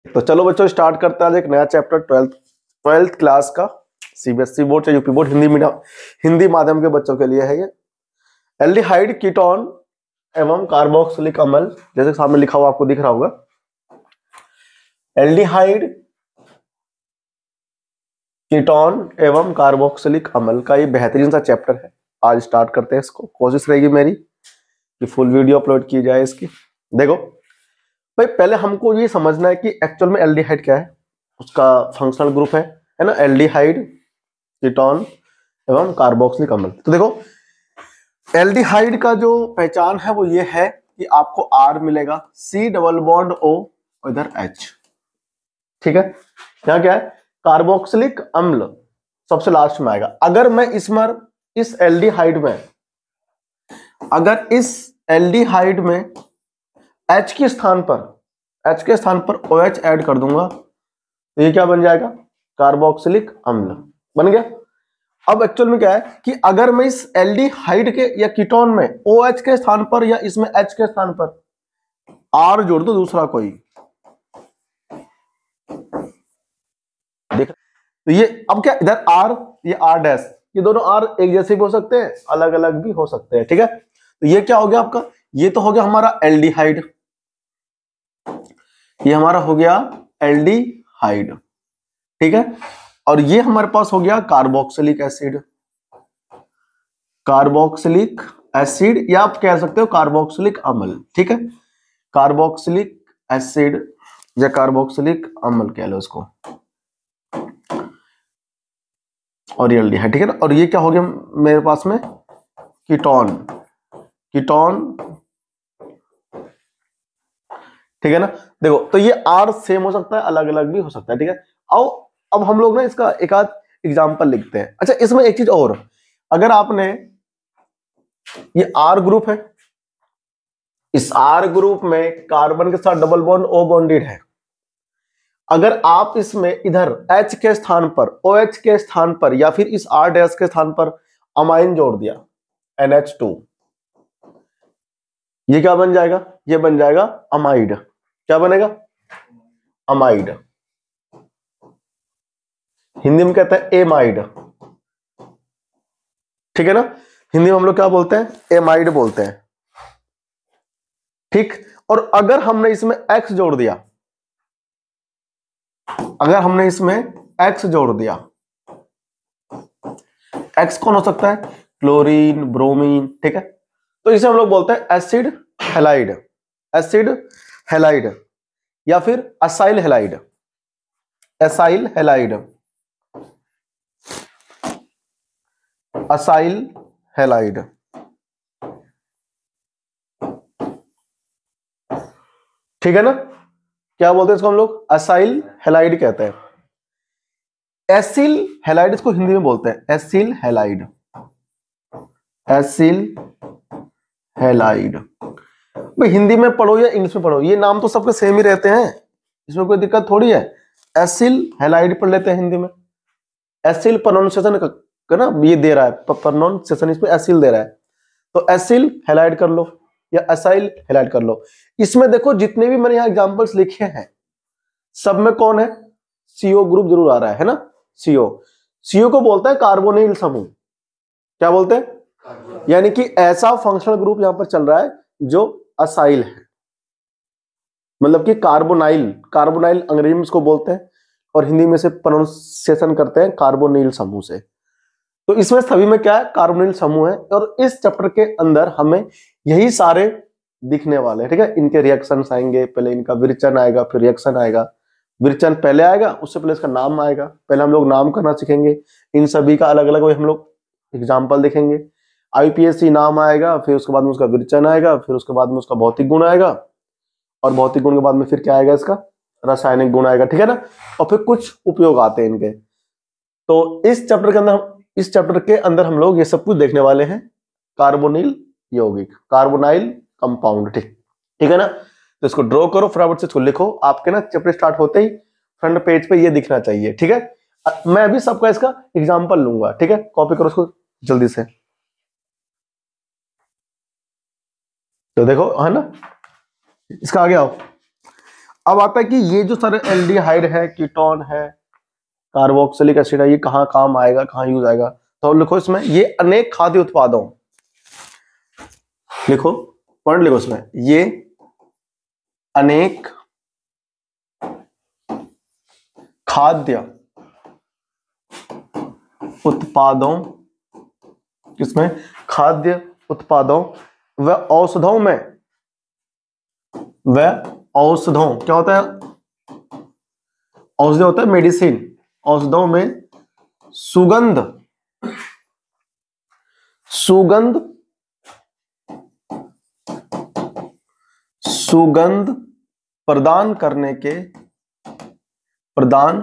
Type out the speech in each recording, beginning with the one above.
तो चलो बच्चों स्टार्ट करते हैं आज एक नया चैप्टर ट्वेल्थ क्लास का। सीबीएसई बोर्ड या यूपी बोर्ड हिंदी माध्यम के बच्चों के लिए है ये। एल्डिहाइड कीटोन एवं कार्बोक्सिलिक अम्ल, जैसे सामने लिखा हुआ आपको दिख रहा होगा। एल्डिहाइड कीटोन एवं कार्बोक्सिलिक अम्ल का ये बेहतरीन सा चैप्टर है। आज स्टार्ट करते हैं इसको। कोशिश रहेगी मेरी कि फुल वीडियो अपलोड की जाए इसकी। देखो भाई, पहले हमको ये समझना है कि एक्चुअल में एल्डिहाइड क्या है, उसका फंक्शनल ग्रुप है ना, एल्डिहाइड कीटोन एवं कार्बोक्सिलिक अम्ल। तो देखो एल्डिहाइड का जो पहचान है वो ये है कि आपको R मिलेगा, C डबल बॉन्ड O और इधर H। ठीक है, यहाँ क्या है, कार्बोक्सिलिक अम्ल सबसे लास्ट में आएगा। अगर मैं इस एल्डिहाइड में H के स्थान पर OH ऐड कर दूंगा तो ये क्या बन जाएगा, कार्बोक्सिलिक अम्ल बन गया। अब एक्चुअल में क्या है कि अगर मैं इस एल्डिहाइड के या कीटोन में OH के स्थान पर या इसमें H के स्थान पर R जोड़ दो दूसरा कोई, देख तो ये अब क्या, इधर R ये R डैश, ये दोनों R एक जैसे भी हो सकते हैं, अलग अलग भी हो सकते हैं। ठीक है, तो ये क्या हो गया आपका, ये तो हो गया हमारा एल्डिहाइड, ये हमारा हो गया एल्डिहाइड। ठीक है, और ये हमारे पास हो गया कार्बोक्सिलिक एसिड या आप कह सकते हो कार्बोक्सिलिक अम्ल। ठीक है, कार्बोक्सिलिक एसिड या कार्बोक्सिलिक अम्ल कह लो इसको, और ये एल्डिहाइड। ठीक है ना, और ये क्या हो गया मेरे पास में, कीटोन। ठीक है ना, देखो तो ये R सेम हो सकता है, अलग अलग भी हो सकता है। ठीक है, आओ अब हम लोग ना इसका एक आध एग्जाम्पल लिखते हैं। अच्छा, इसमें एक चीज और, अगर आपने ये R ग्रुप है, इस R ग्रुप में कार्बन के साथ डबल बॉन्ड O बॉन्डेड है, अगर आप इसमें इधर H के स्थान पर OH के स्थान पर या फिर इस R डैश के स्थान पर अमाइन जोड़ दिया NH2, ये क्या बन जाएगा, ये बन जाएगा अमाइड। क्या बनेगा, अमाइड। हिंदी में कहते हैं एमाइड। ठीक है ना, हिंदी में हम लोग क्या बोलते हैं, एमाइड बोलते हैं। ठीक, और अगर हमने इसमें X जोड़ दिया, X कौन हो सकता है, क्लोरीन, ब्रोमीन। ठीक है, तो इसे हम लोग बोलते हैं एसिड हैलाइड या फिर असाइल हैलाइड। ठीक है ना, क्या बोलते हैं इसको हम लोग, असाइल हैलाइड कहते हैं। एसिल हैलाइड इसको हिंदी में बोलते हैं एसिल हैलाइड। भाई हिंदी में पढ़ो या इंग्लिश में पढ़ो, ये नाम तो सबके सेम ही रहते हैं, इसमें कोई दिक्कत थोड़ी है। एसिल हैलाइड पढ़ लेते हैं हिंदी में, एसिल प्रोनाउंसिएशन का ना ये दे रहा है, प्रोनाउंसिएशन इसमें एसिल दे रहा है, तो एसिल हैलाइड कर लो या असाइल हैलाइड कर लो। इसमें देखो जितने भी मैंने यहाँ एग्जांपल्स लिखे हैं सब में कौन है, CO ग्रुप जरूर आ रहा है ना। CO को बोलता है कार्बोनिल समूह। क्या बोलते हैं, यानी कि ऐसा फंक्शनल ग्रुप यहां पर चल रहा है जो असाइल है, मतलब कि कार्बोनाइल अंग्रेजी में इसको बोलते हैं और हिंदी में से प्रोनाउंसिएशन करते हैं कार्बोनिल समूह से। तो इसमें सभी में क्या है, कार्बोनिल समूह है, और इस चैप्टर के अंदर हमें यही सारे दिखने वाले हैं। ठीक है, इनके रिएक्शंस आएंगे, पहले इनका विरचन आएगा, फिर रिएक्शन आएगा। विरचन पहले आएगा, उससे पहले इसका नाम आएगा, पहले हम लोग नाम करना सीखेंगे, इन सभी का अलग अलग हम लोग एग्जाम्पल देखेंगे। IUPAC नाम आएगा, फिर उसके बाद में उसका विरचन आएगा, फिर उसके बाद में उसका भौतिक गुण आएगा, और भौतिक गुण के बाद में फिर क्या आएगा, इसका रासायनिक गुण आएगा। ठीक है ना, और फिर कुछ उपयोग आते हैं इनके। तो इस चैप्टर के अंदर हम लोग ये सब कुछ देखने वाले हैं, कार्बोनिल यौगिक, कार्बोनाइल कंपाउंड। ठीक है ना, तो इसको ड्रॉ करो, फटाफट से इसको लिखो। आपके ना चैप्टर स्टार्ट होते ही फ्रंट पेज पे ये दिखना चाहिए। ठीक है, मैं अभी सबका इसका एग्जांपल लूंगा। ठीक है, कॉपी करो इसको जल्दी से। तो देखो है ना, इसका आगे आओ। अब आता है कि ये जो सारे एल्डिहाइड है, कीटोन है, कार्बोक्सिलिक एसिड है, ये कहाँ काम आएगा, कहाँ यूज आएगा? तो लिखो इसमें, ये अनेक खाद्य उत्पादों, लिखो, पढ़ लिखो इसमें, ये अनेक खाद्य उत्पादों, किसमें? खाद्य उत्पादों व औषधों में, व औषधों, क्या होता है? औषधि होता है मेडिसिन, औषधों में सुगंध, सुगंध, सुगंध प्रदान करने के, प्रदान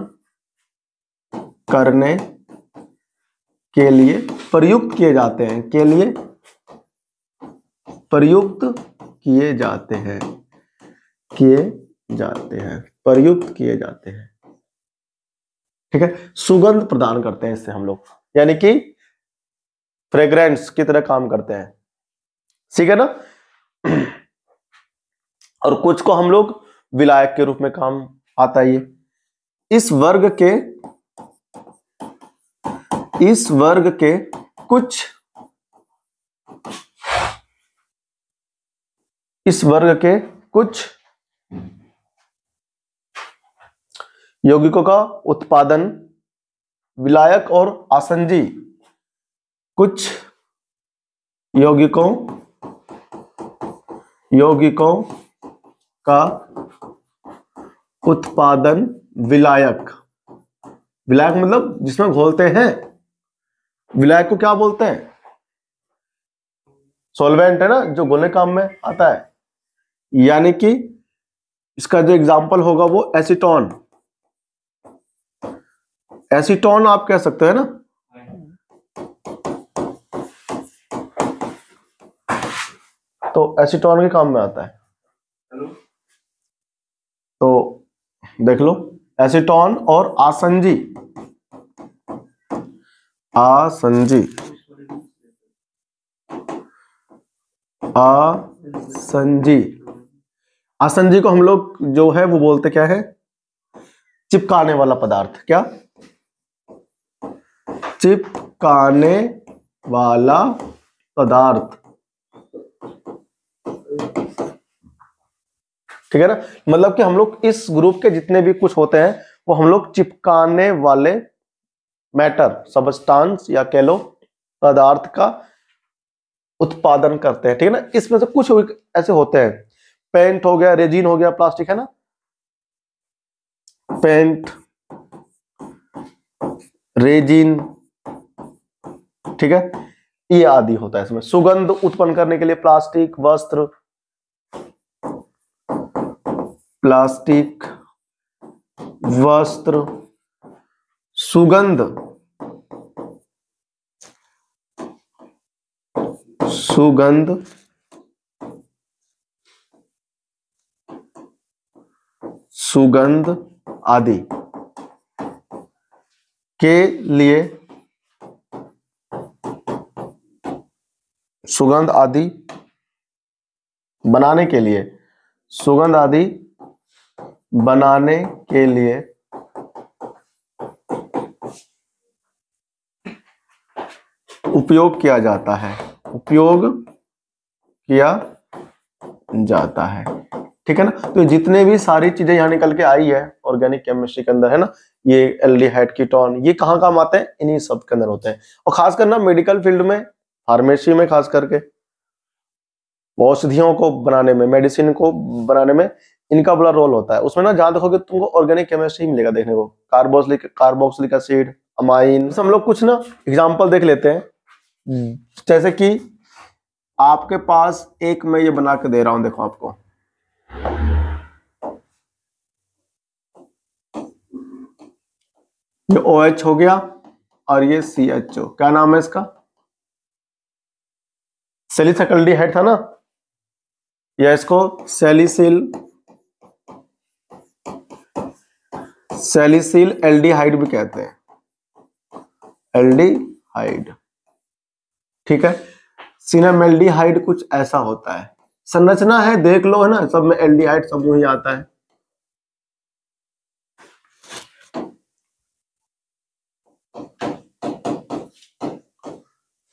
करने के लिए प्रयुक्त किए जाते हैं, के लिए प्रयुक्त किए जाते हैं, किए जाते हैं, प्रयुक्त किए जाते हैं। ठीक है, सुगंध प्रदान करते हैं इससे हम लोग, यानी कि फ्रेग्रेंस की तरह काम करते हैं, ठीक है ना। और कुछ को हम लोग विलायक के रूप में काम आता है। ये इस वर्ग के, इस वर्ग के कुछ, इस वर्ग के कुछ यौगिकों का उत्पादन विलायक और आसंजी, कुछ यौगिकों, यौगिकों का उत्पादन विलायक, विलायक मतलब जिसमें घोलते हैं, विलायक को क्या बोलते हैं? सॉल्वेंट है ना, जो घोलने काम में आता है। यानी कि इसका जो एग्जाम्पल होगा वो एसीटोन, एसीटोन आप कह सकते हैं ना। तो एसीटोन के काम में आता है। तो देख लो, एसीटोन और आसंजी, आसंजी, आसंजी, आसंजी को हम लोग जो है वो बोलते क्या है? चिपकाने वाला पदार्थ। क्या? चिपकाने वाला पदार्थ, ठीक है ना। मतलब कि हम लोग इस ग्रुप के जितने भी कुछ होते हैं वो हम लोग चिपकाने वाले मैटर, सबस्टांस या कह लो पदार्थ का उत्पादन करते हैं, ठीक है ना। इसमें से कुछ ऐसे होते हैं, पेंट हो गया, रेजिन हो गया, प्लास्टिक है ना, पेंट, रेजिन, ठीक है, ये आदि होता है इसमें। सुगंध उत्पन्न करने के लिए प्लास्टिक, वस्त्र, प्लास्टिक, वस्त्र, सुगंध, सुगंध, सुगंध आदि के लिए, सुगंध आदि बनाने के लिए, सुगंध आदि बनाने के लिए उपयोग किया जाता है, उपयोग किया जाता है, ठीक है ना। तो जितने भी सारी चीजें यहां निकल के आई है ऑर्गेनिक केमिस्ट्री के अंदर, है ना, ये एल्डिहाइड, कीटोन, ये कहाँ काम आते हैं? इन्हीं सब के अंदर होते हैं। और खास करना मेडिकल फील्ड में, फार्मेसी में खास करके, औषधियों को बनाने में, मेडिसिन को बनाने में इनका बड़ा रोल होता है। उसमें ना जहां देखोगे तुमको ऑर्गेनिक केमिस्ट्री मिलेगा देखने को, कार्बोक्सिलिक एसिड, अमाइन। हम लोग कुछ ना एग्जांपल देख लेते हैं। जैसे कि आपके पास एक मैं ये बना के दे रहा हूं, देखो आपको, ये OH हो गया और ये CHO, क्या नाम है इसका? सैलिसिल्डिहाइड था ना, या इसको सैलिसिल एल्डिहाइड भी कहते हैं, एल्डिहाइड, ठीक है। सिनेमेल्डिहाइड कुछ ऐसा होता है, संरचना है देख लो, है ना, सब में एल्डिहाइड समूह ही आता है।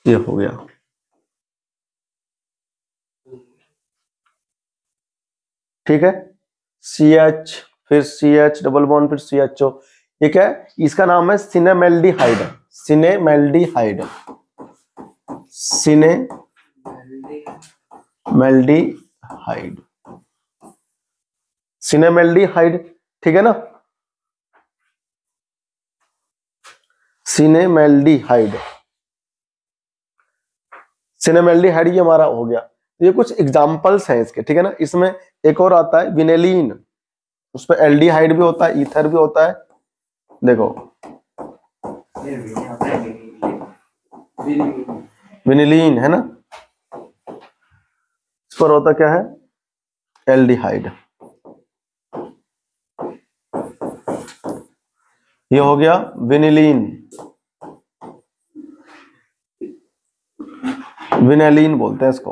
ये हो गया। ठीक है, CH, फिर CH डबल बॉन्ड, फिर CHO। ये क्या है? इसका नाम है सिनेमेल्डिहाइड। सिनेमेल्डिहाइड, सिनेमेल्डिहाइड, सिनेमेल्डिहाइड। ठीक है ना, सिनेमेल्डिहाइड, सिनेमेल्डिहाइड ये हमारा हो गया। ये कुछ एग्जांपल्स हैं इसके, ठीक है ना। इसमें एक और आता है विनेलिन, उस पर एल्डिहाइड भी होता है, ईथर भी होता है। देखो विनिलीन है ना, इस पर होता क्या है? एल्डिहाइड। ये हो गया विनिलीन, विनेलिन बोलते हैं इसको,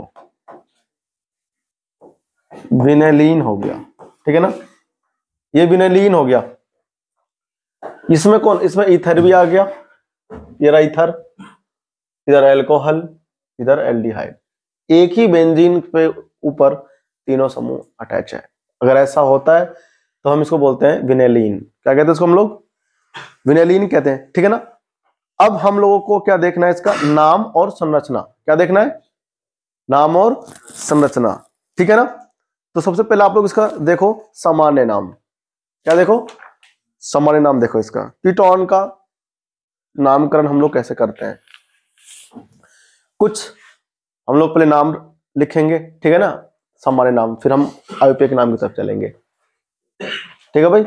विनेलिन हो गया। ठीक है ना, ये विनेलिन हो गया। इसमें कौन? इसमें ईथर भी आ गया, ये रहा ईथर, इधर एल्कोहल, इधर एल्डिहाइड। एक ही बेंजीन पे ऊपर तीनों समूह अटैच है। अगर ऐसा होता है तो हम इसको बोलते हैं विनेलिन। क्या कहते हैं इसको हम लोग? विनेलिन कहते हैं। ठीक है ना। अब हम लोगों को क्या देखना है? इसका नाम और संरचना। क्या देखना है? नाम और संरचना। ठीक है ना। तो सबसे पहले आप लोग इसका देखो सामान्य नाम। क्या देखो? सामान्य नाम देखो इसका। कीटोन का नामकरण हम लोग कैसे करते हैं? कुछ हम लोग पहले नाम लिखेंगे, ठीक है ना, सामान्य नाम, फिर हम आयुपेय के नाम की तरफ चलेंगे। ठीक है भाई,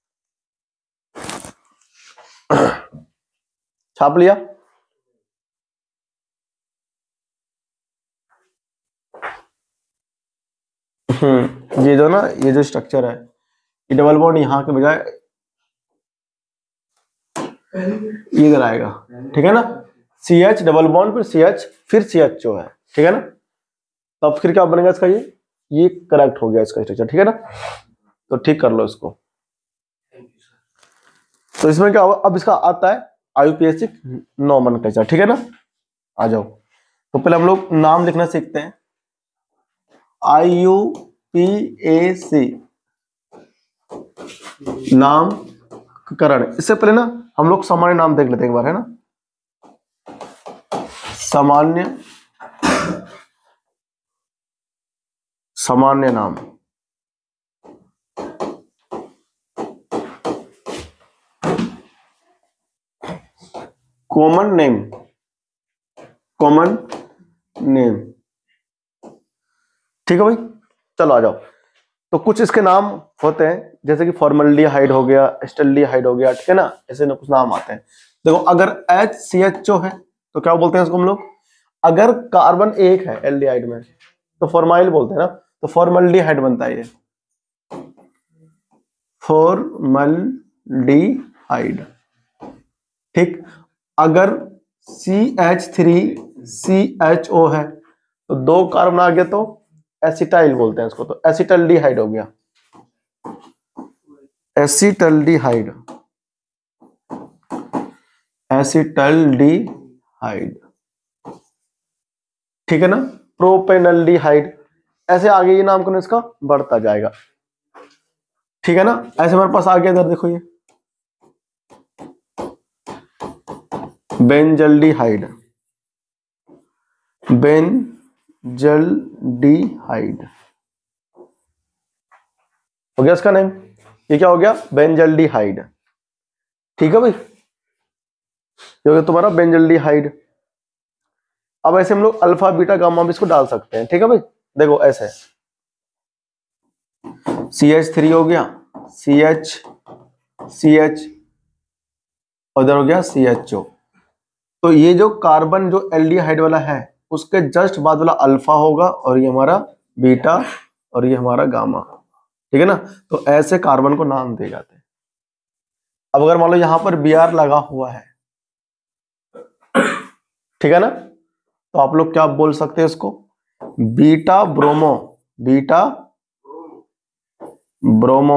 छाप लिया? ये जो ना, ये जो स्ट्रक्चर है, ये डबल बॉन्ड यहाँ के बजाय इधर आएगा। ठीक है ना, CH डबल बॉन्ड, फिर CH, फिर CHO है। ठीक है ना। तब फिर क्या बनेगा इसका? ये करेक्ट हो गया इसका स्ट्रक्चर। ठीक है ना, तो ठीक कर लो इसको। तो इसमें क्या होगा? अब इसका आता है आयुपेसिक नोमेनक्लेचर। ठीक है ना, आ जाओ। तो पहले हम लोग नाम लिखना सीखते हैं। IUPAC नामकरण। इससे पहले ना हम लोग सामान्य नाम देख लेते हैं एक बार, है ना। सामान्य नाम, कॉमन नेम, कॉमन नेम। ठीक है भाई, चलो आ जाओ। तो कुछ इसके नाम होते हैं, जैसे कि फॉर्मल्डिहाइड हो गया, एस्टल्डिहाइड हो गया। ठीक है ना, ऐसे ना कुछ नाम आते हैं। देखो, अगर HCHO है तो क्या बोलते हैं इसको हम लोग? अगर कार्बन एक है एल्डिहाइड में तो फॉर्माइल बोलते हैं ना, तो फॉर्मल्डिहाइड बनता है ये, फॉर्मल्डिहाइड। ठीक, अगर CH3CHO है तो दो कार्बन आ गया तो एसिटाइल बोलते हैं इसको, तो एसिटल्डिहाइड हो गया, एसिटल्डिहाइड, एसिटल्डिहाइड। ठीक है ना, प्रोपेनल्डिहाइड। ऐसे आगे ये नामकरण इसका बढ़ता जाएगा। ठीक है ना, ऐसे हमारे पास आ गया इधर देखो, ये बेंजल्डिहाइड, बेंजल्डिहाइड हो गया इसका नेम। ये क्या हो गया? बेंजल्डिहाइड। ठीक है भाई, ये हो गया तुम्हारा बेंजल्डिहाइड। अब ऐसे हम लोग अल्फा बीटा गामा भी इसको डाल सकते हैं। ठीक है भाई, देखो ऐसे CH3 हो गया, CH उधर हो गया CHO। तो ये जो कार्बन जो एल्डिहाइड वाला है उसके जस्ट बाद वाला अल्फा होगा, और ये हमारा बीटा, और ये हमारा गामा। ठीक है ना, तो ऐसे कार्बन को नाम दिए जाते हैं। अब अगर मान लो यहां पर Br लगा हुआ है, ठीक है ना, तो आप लोग क्या बोल सकते हैं इसको? Beta bromo, beta bromo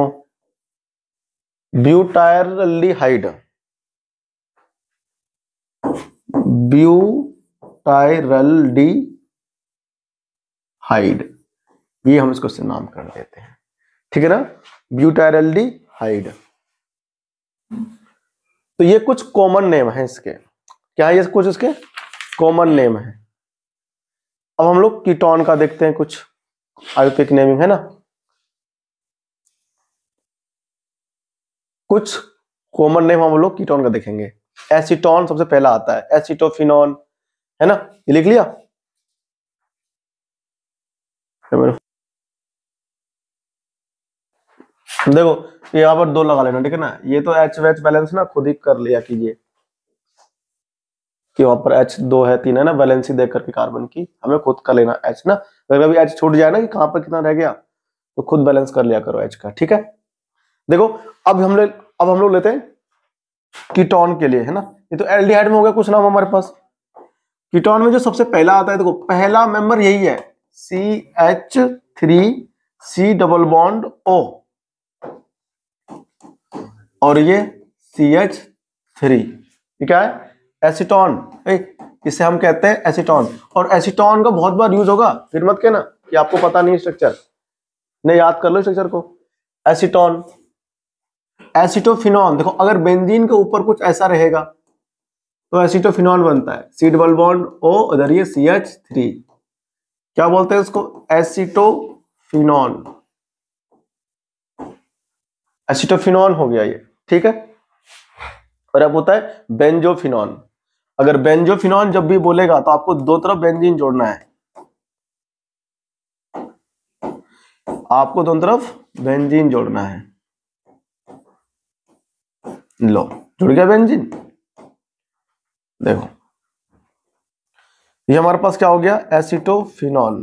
butyraldehyde, butyraldehyde, ये हम इसको से नामकरण देते हैं, ठीक है ना, ब्यूटाइरल्डी हाइड। तो ये कुछ कॉमन नेम है इसके, क्या है ये कुछ इसके कॉमन नेम है। अब हम लोग कीटोन का देखते हैं, कुछ आयुर्वेदिक नेमिंग है ना, कुछ कॉमन नेम हम लोग कीटोन का देखेंगे। एसीटोन सबसे पहला आता है, एसिटोफिनॉन, है ना, ये लिख लिया। देखो यहाँ पर 2 लगा लेना, ठीक है ना, ये तो एच वेच बैलेंस ना खुद ही कर लिया कीजिए कि वहां पर H2 है 3 है ना, बैलेंसी देख करके कार्बन की हमें खुद कर लेना H ना, अगर कभी H छूट जाए ना कि कहां पर कितना रह गया तो खुद बैलेंस कर लिया करो H का, ठीक है। देखो अब हम लोग लेते हैं कीटोन के लिए, है ना, ये तो एल्डिहाइड में हो गया कुछ नाम हमारे पास। कीटोन में जो सबसे पहला आता है, देखो पहला मेंबर यही है, CH3 डबल बॉन्ड O, और ये CH3, ये क्या है, एसीटोन, इसे हम कहते हैं एसीटोन। और एसीटोन का बहुत बार यूज होगा, फिर मत कहना कि आपको पता नहीं स्ट्रक्चर, नहीं याद कर लो स्ट्रक्चर को। एसीटोन, एसिटोफिनॉन, देखो अगर बेंजीन के ऊपर कुछ ऐसा रहेगा तो एसिटोफिनॉन बनता है, C डबल बॉन्ड O, उधर ये CH3, क्या बोलते हैं उसको, एसिटोफिनॉन, एसिटोफिनॉन हो गया ये, ठीक है। और अब होता है बेंजोफिनॉन, अगर बेंजोफिनॉन जब भी बोलेगा तो आपको 2 तरफ बेंजीन जोड़ना है, आपको दोनों तरफ बेंजीन जोड़ना है, लो जुड़ गया बेंजीन। देखो ये हमारे पास क्या हो गया, एसिटोफिनॉन,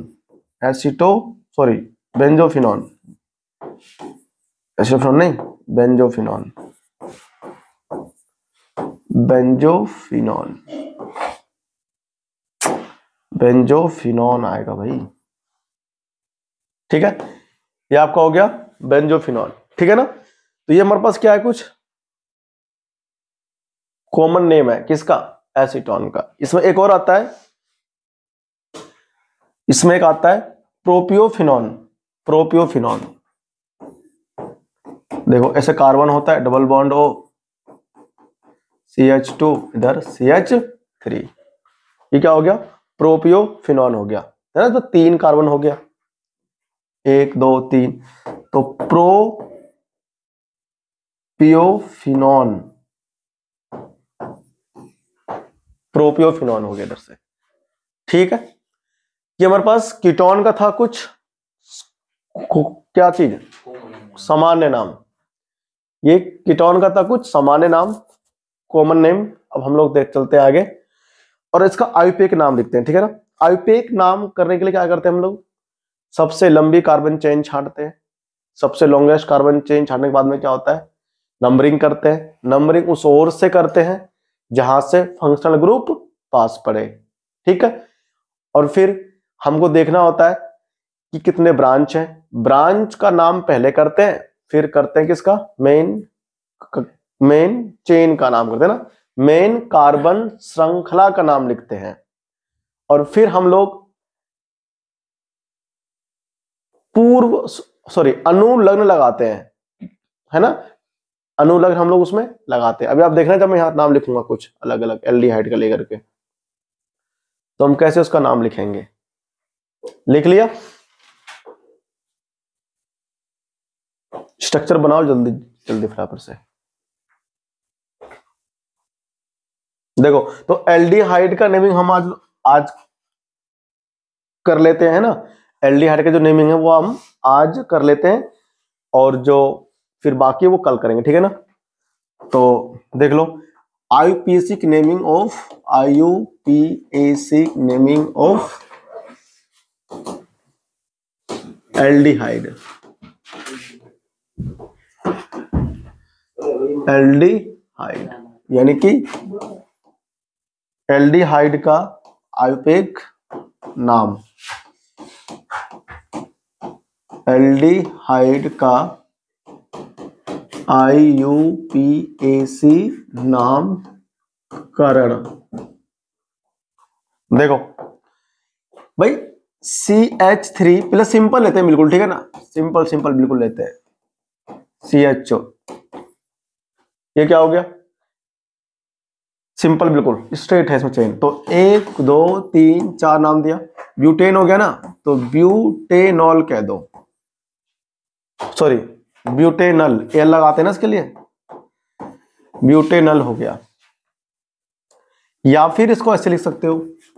बेंजोफिनॉन, एसिटोफिनॉन नहीं, बेंजोफिनॉन, बेंजोफिनॉन आएगा भाई, ठीक है, ये आपका हो गया बेंजोफिनॉन, ठीक है ना। तो ये हमारे पास क्या है, कुछ कॉमन नेम है किसका, एसीटोन का। इसमें एक और आता है, इसमें एक आता है प्रोपियोफिनॉन, देखो ऐसे कार्बन होता है, डबल बॉन्ड O, CH2, इधर CH3, ये क्या हो गया, प्रोपियोफिनॉन हो गया, है ना, तो 3 कार्बन हो गया, 1 2 3, तो प्रोपियोफिनॉन हो गया इधर से, ठीक है। ये हमारे पास कीटोन का था कुछ क्या चीज, सामान्य नाम, ये कीटोन का था कुछ सामान्य नाम, कॉमन नेम। अब हम लोग देख चलते हैं आगे और इसका आयुपेक नाम लिखते हैं, ठीक है ना। आयुपेक नाम करने के लिए क्या करते हैं हम लोग, सबसे लंबी कार्बन चेन छांटते हैं, सबसे लॉन्गेस्ट कार्बन चेन छांटने के बाद में क्या होता है, नंबरिंग करते हैं, नंबरिंग उस ओर से करते हैं जहां से फंक्शनल ग्रुप पास पड़े, ठीक है। और फिर हमको देखना होता है कि कितने ब्रांच हैं, ब्रांच का नाम पहले करते हैं, फिर करते हैं किसका, मेन चेन का नाम करते हैं ना, मेन कार्बन श्रृंखला का नाम लिखते हैं, और फिर हम लोग अनुलग्न लगाते हैं, है ना, अनुलग्न हम लोग उसमें लगाते हैं। अभी आप देखना जब मैं यहां नाम लिखूंगा कुछ अलग अलग एल्डिहाइड का लेकर के, तो हम कैसे उसका नाम लिखेंगे, लिख लिया, स्ट्रक्चर बनाओ जल्दी जल्दी फटाफट से। देखो तो एल्डिहाइड का नेमिंग हम आज कर लेते हैं ना, एल्डिहाइड का जो नेमिंग है वो हम आज कर लेते हैं, और जो फिर बाकी वो कल करेंगे, ठीक है ना। तो देख लो, आईयूपीएसी नेमिंग ऑफ एल्डिहाइड, यानी कि एल्डिहाइड का आयुपेक नाम, एल्डिहाइड का आईयूपीएसी नामकरण, देखो भाई CH3 पहले सिंपल लेते हैं बिल्कुल, ठीक है ना, सिंपल सिंपल बिल्कुल लेते हैं CHO। ये क्या हो गया, सिंपल बिल्कुल स्ट्रेट है इसमें चेन। तो 1 2 3 4 नाम दिया, ब्यूटेन हो गया ना, तो ब्यूटेनॉल कह दो, सॉरी ब्यूटेनल, एल लगाते हैं ना इसके लिए, ब्यूटेनल हो गया। या फिर इसको ऐसे लिख सकते हो,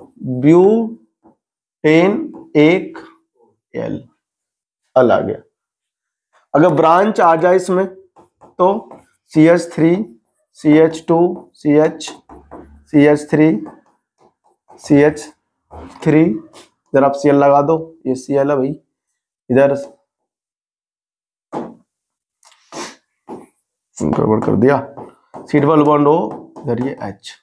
ब्यूटेन एक एल, अल आ गया। अगर ब्रांच आ जाए इसमें तो CH3 CH2 CH CH3 CH3, इधर आप Cl लगा दो, ये Cl है भाई, इधर गड़बड़ कर दिया, C डबल बॉन्ड हो, इधर ये H।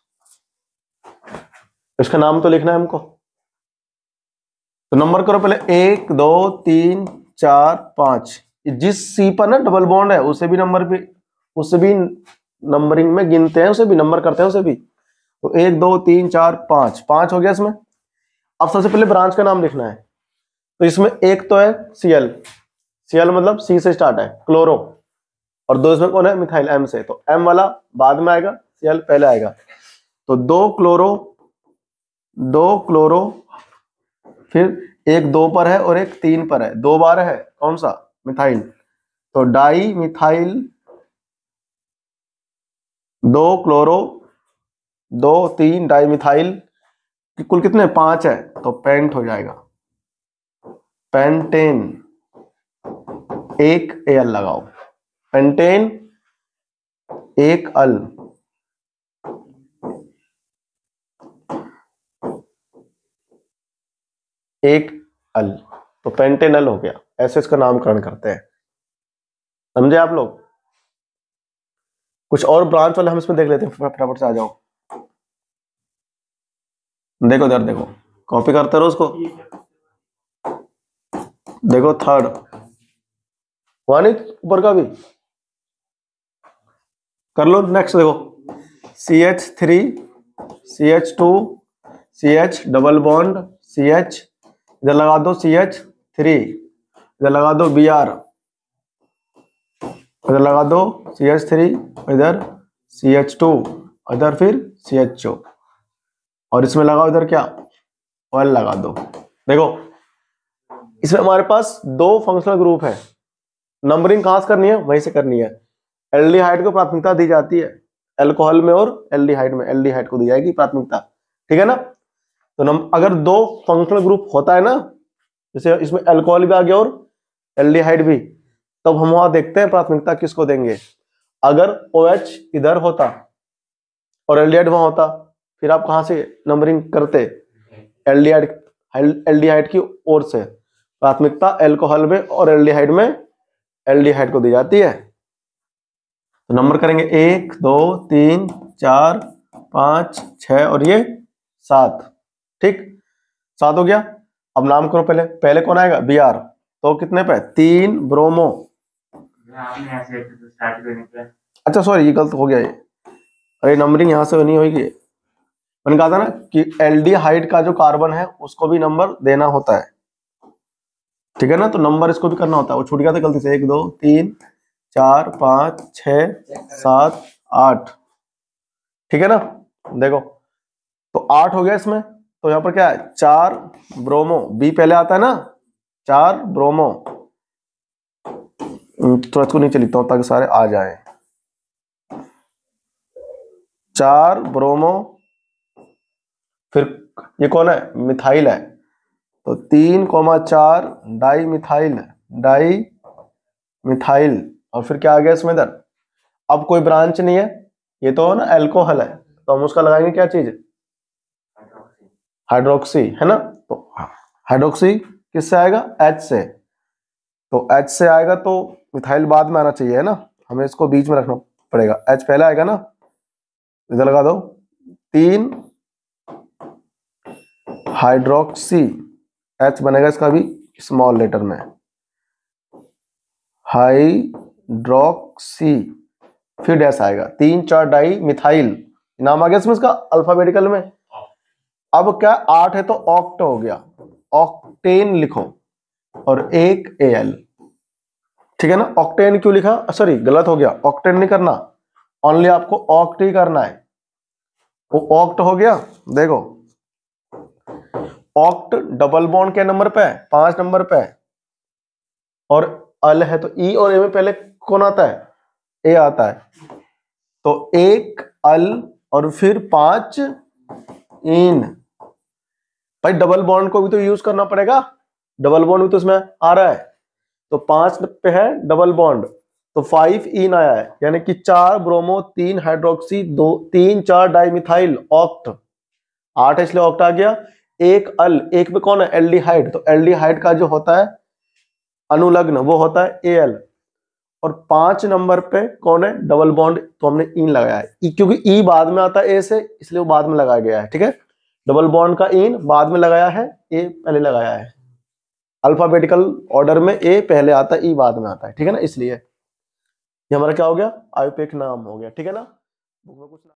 इसका नाम तो लिखना है हमको, तो नंबर करो पहले 1 2 3 4 5। जिस C पर ना डबल बॉन्ड है उसे भी नंबर पे, उसे भी नंबरिंग में गिनते हैं, उसे भी नंबर करते हैं उसे भी। तो 1 2 3 4 5, 5 हो गया इसमें। अब सबसे पहले ब्रांच का नाम लिखना है, तो इसमें एक तो है Cl, Cl मतलब C से स्टार्ट है, क्लोरो, और दो इसमें कौन है, मिथाइल, M से, तो M वाला बाद में आएगा, Cl पहले आएगा। तो दो क्लोरो, फिर एक 2 पर है और एक 3 पर है, 2 बार है कौन सा, मिथाइल, तो di methyl, 2 chloro, 2 3 di methyl, कुल कितने 5 है, तो पेंट हो जाएगा, पेंटेन, एक एल लगाओ, पेंटेन एक अल, एक अल, तो पेंटेनल हो गया। ऐसे इसका नामकरण करते हैं, समझे आप लोग। कुछ और ब्रांच वाले हम इसमें देख लेते हैं, फटाफट से आ जाओ। देखो इधर देखो, कॉपी करते रहो उसको, देखो थर्ड वानित ऊपर का भी कर लो। नेक्स्ट देखो CH3 CH2 CH double bond CH, इधर लगा दो CH3, इधर लगा दो Br, इधर लगा दो CH3, इधर CH2, इधर फिर CHO, और इसमें लगाओ इधर क्या, ऑयल लगा दो। देखो इसमें हमारे पास 2 फंक्शनल ग्रुप है, नंबरिंग कहां से करनी है, वहीं से करनी है। एल्डिहाइड को प्राथमिकता दी जाती है, अल्कोहल में और एल्डिहाइड में, एल्डिहाइड को दी जाएगी प्राथमिकता, ठीक है ना। तो अगर 2 फंक्शनल ग्रुप होता है ना, जैसे इसमें अल्कोहल भी आ गया और एल्डिहाइड भी, तब हम वहां देखते हैं प्राथमिकता किसको देंगे। अगर OH इधर होता और एल्डिहाइड वहां होता, फिर आप कहां से नंबरिंग करते, एल्डिहाइड की ओर से, प्राथमिकता अल्कोहल में और एल्डिहाइड में एल्डिहाइड को दी जाती है। तो नंबर करेंगे 1 2 3 4 5 6 और ये 7, ठीक 7 हो गया। अब नाम करो पहले, पहले कौन आएगा, Br, तो कितने पे 3 ब्रोमो, अच्छा सॉरी ये गलत हो गया ये, अरे नंबरिंग यहां से नहीं होगी, मैंने कहा था ना कि एल्डिहाइड का जो कार्बन है उसको भी नंबर देना होता है, ठीक है ना, तो नंबर इसको भी करना होता है, वो छूट गया था गलती से, 1 2 3 4 5 6 7 8, ठीक है ना। देखो तो 8 हो गया इसमें, तो यहाँ पर क्या है 4 ब्रोमो, बी पहले आता है ना, 4 ब्रोमो, तो इसको नीचे लिखता हूं ताकि सारे आ जाए, 4 ब्रोमो, फिर ये कौन है, मिथाइल है, तो 3,4 डाई मिथाइल, डाई मिथाइल, और फिर क्या आ गया इसमें इधर, अब कोई ब्रांच नहीं है, ये तो ना अल्कोहल है, तो हम उसका लगाएंगे क्या चीज, हाइड्रोक्सी, है ना। तो हाइड्रोक्सी किससे आएगा, H से, तो H से आएगा तो मिथाइल बाद में आना चाहिए, है ना, हमें इसको बीच में रखना पड़ेगा, H पहले आएगा ना, इधर लगा दो 3 हाइड्रोक्सी, H बनेगा इसका भी स्मॉल लेटर में, हाइड्रोक्सी, फिर डैश आएगा, 3 4 डाई मिथाइल, नाम आ गया इसमें इसका अल्फाबेटिकल में, अब क्या 8 है तो ऑक्ट हो गया, ऑक्टेन लिखो और एक Al, ठीक है ना। ऑक्टेन क्यों लिखा, सॉरी गलत हो गया, ऑक्टेन नहीं करना, ओनली आपको ऑक्ट ही करना है। वो ऑक्ट हो गया, देखो ऑक्ट डबल बॉन्ड के नंबर पे है, 5 नंबर पे है, और अल है तो ई और ए में पहले कौन आता है, ए आता है, तो एक अल और फिर 5 इन। भाई डबल बॉन्ड को भी तो यूज करना पड़ेगा, डबल बॉन्ड भी तो इसमें आ रहा है, तो 5 पे है डबल बॉन्ड, तो 5 इन आया है, यानी कि 4 ब्रोमो 3 हाइड्रोक्सी 2 3 4 डाइमिथाइल ऑक्ट, 8 है इसलिए ऑक्ट आ गया। एक अल, एक में कौन है, एल्डिहाइड, तो एल्डिहाइड का जो होता है अनुलग्न वो होता है एल, और 5 नंबर पे कौन है, डबल बॉन्ड, तो हमने इन लगाया है, क्योंकि ई बाद में आता है ए से, इसलिए वो बाद में लगाया गया है, ठीक है। डबल बॉन्ड का इन बाद में लगाया है, ए पहले लगाया है, अल्फाबेटिकल ऑर्डर में ए पहले आता है, ई बाद में आता है, ठीक है ना, इसलिए ये हमारा क्या हो गया, आयुपेक नाम हो गया, ठीक है ना।